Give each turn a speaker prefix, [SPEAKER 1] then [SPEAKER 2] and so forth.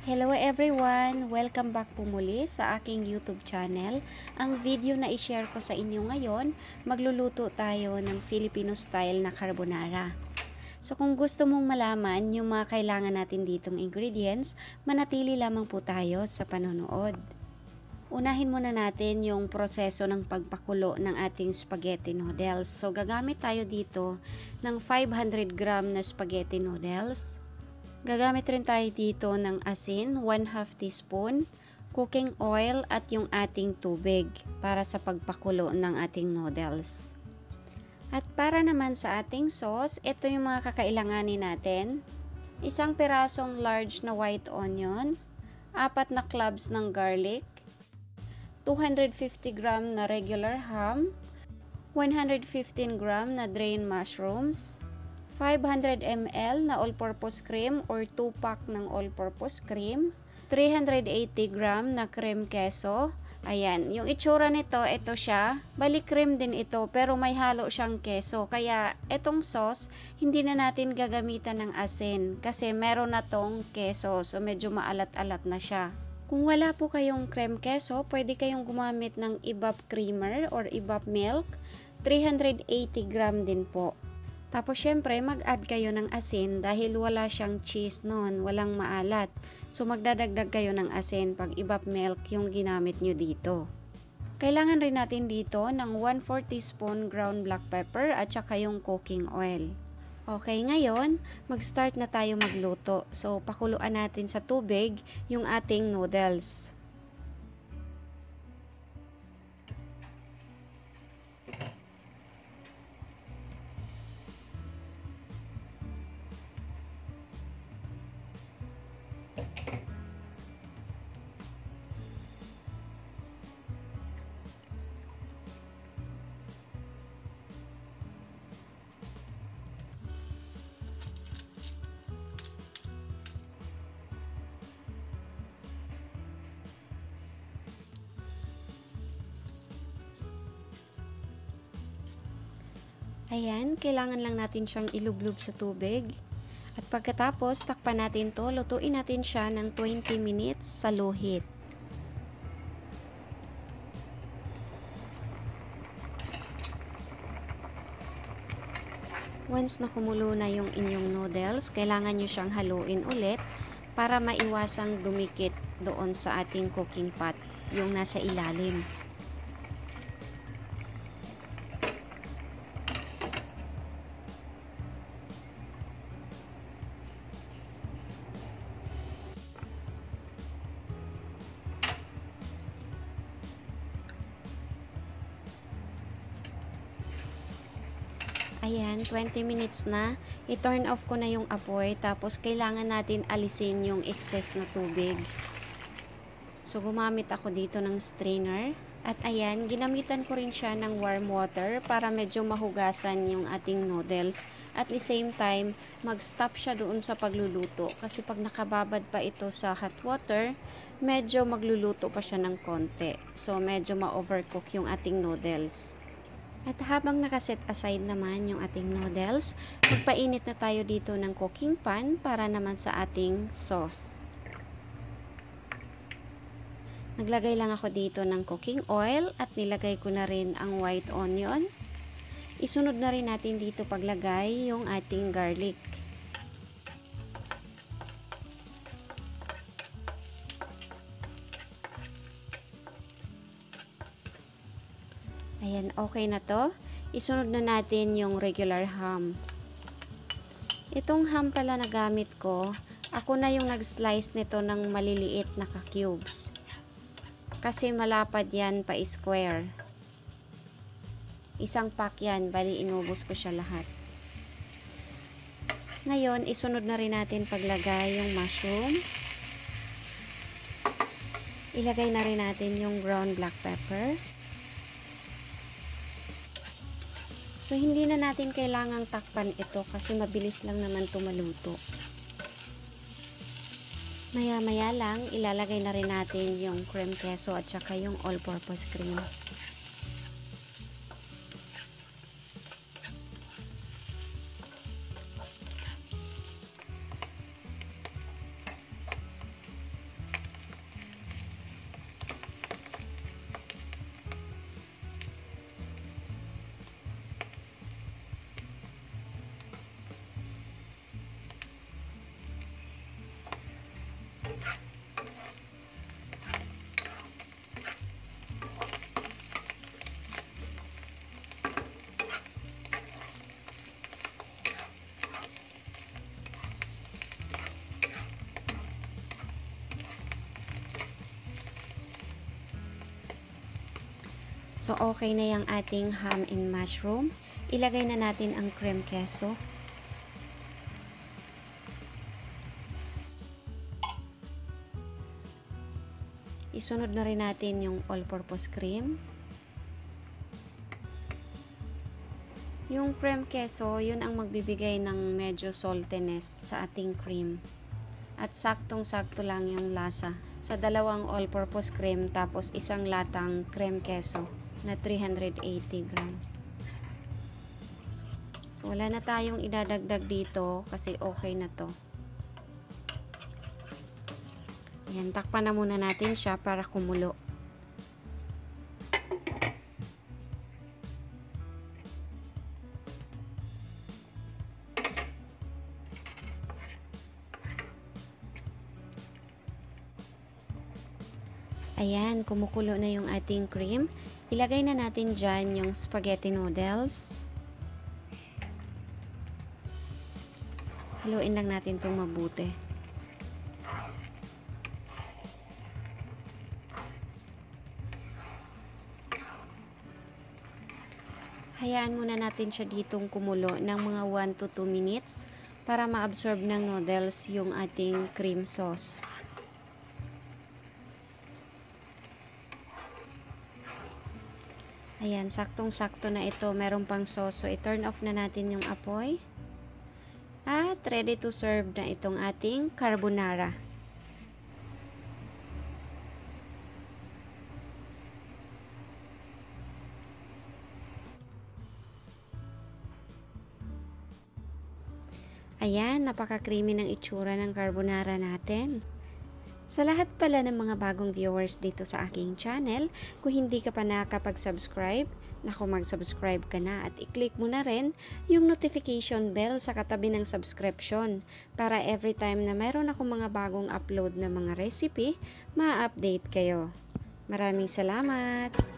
[SPEAKER 1] Hello everyone! Welcome back po muli sa aking YouTube channel. Ang video na i-share ko sa inyo ngayon, magluluto tayo ng Filipino style na carbonara. So kung gusto mong malaman yung mga kailangan natin ditong ingredients, manatili lamang po tayo sa panonood. Unahin muna natin yung proseso ng pagpakulo ng ating spaghetti noodles. So gagamit tayo dito ng 500 gram na spaghetti noodles. Gagamit rin tayo dito ng asin, 1/2 teaspoon, cooking oil at yung ating tubig para sa pagpakulo ng ating noodles. At para naman sa ating sauce, ito yung mga kakailanganin natin. Isang pirasong large na white onion, 4 na cloves ng garlic, 250 gram na regular ham, 115 gram na drained mushrooms, 500 ml na all-purpose cream or 2-pack ng all-purpose cream, 380 gram na KremQuezo. Ayan, yung itsura nito, ito siya. Bali cream din ito pero may halo siyang keso. Kaya itong sauce, hindi na natin gagamitan ng asin kasi meron na tong keso. So medyo maalat-alat na siya. Kung wala po kayong KremQuezo, pwede kayong gumamit ng evap creamer or evap milk. 380 gram din po. Tapos syempre mag-add kayo ng asin dahil wala siyang cheese noon, walang maalat. So magdadagdag kayo ng asin pag evap milk yung ginamit nyo dito. Kailangan rin natin dito ng 1/4 teaspoon ground black pepper at saka yung cooking oil. Okay, ngayon mag-start na tayo magluto. So pakuluan natin sa tubig yung ating noodles. Ayan, kailangan lang natin siyang ilublob sa tubig. At pagkatapos, takpan natin to, lutuin natin siya ng 20 minutes sa low heat. Once na kumulo na yung inyong noodles, kailangan nyo siyang haluin ulit para maiwasang dumikit doon sa ating cooking pot, yung nasa ilalim. Ayan, 20 minutes na. I-turn off ko na yung apoy. Tapos, kailangan natin alisin yung excess na tubig. So, gumamit ako dito ng strainer. At ayan, ginamitan ko rin siya ng warm water para medyo mahugasan yung ating noodles. At the same time, mag-stop siya doon sa pagluluto. Kasi pag nakababad pa ito sa hot water, medyo magluluto pa siya ng konti. So, medyo ma-overcook yung ating noodles. At habang nakaset aside naman yung ating noodles, magpainit na tayo dito ng cooking pan para naman sa ating sauce. Naglagay lang ako dito ng cooking oil at nilagay ko na rin ang white onion. Isunod na rin natin dito paglagay yung ating garlic. Ayan, okay na to. Isunod na natin yung regular ham. Itong ham pala na gamit ko, ako na yung nag-slice nito ng maliliit na ka-cubes. Kasi malapad yan pa square. Isang pack yan, bali inubos ko siya lahat. Ngayon, isunod na rin natin paglagay yung mushroom. Ilagay na rin natin yung ground black pepper. So, hindi na natin kailangang takpan ito kasi mabilis lang naman ito maluto. Maya-maya lang, ilalagay na rin natin yung KremQuezo at saka yung all-purpose cream. So, okay na yung ating ham and mushroom. Ilagay na natin ang KremQuezo. Isunod na rin natin yung all-purpose cream. Yung KremQuezo, yun ang magbibigay ng medyo saltiness sa ating cream. At saktong-sakto lang yung lasa sa dalawang all-purpose cream tapos isang latang KremQuezo na 380 gram. So, wala na tayong idadagdag dito kasi okay na to. Ayan, takpan na muna natin siya para kumulo. Ayan, kumukulo na yung ating cream. Ilagay na natin dyan yung spaghetti noodles. Haluin lang natin itong mabuti. Hayaan muna natin siya ditong kumulo ng mga 1 to 2 minutes para ma-absorb ng noodles yung ating cream sauce. Ayan, saktong-sakto na ito. Meron pang sauce. So, i-turn off na natin yung apoy. At ready to serve na itong ating carbonara. Ayan, napaka-creamy ng itsura ng carbonara natin. Sa lahat pala ng mga bagong viewers dito sa aking channel, kung hindi ka pa nakapag-subscribe, naku, mag-subscribe ka na at i-click mo na rin yung notification bell sa katabi ng subscription para every time na mayroon akong mga bagong upload na mga recipe, ma-update kayo. Maraming salamat!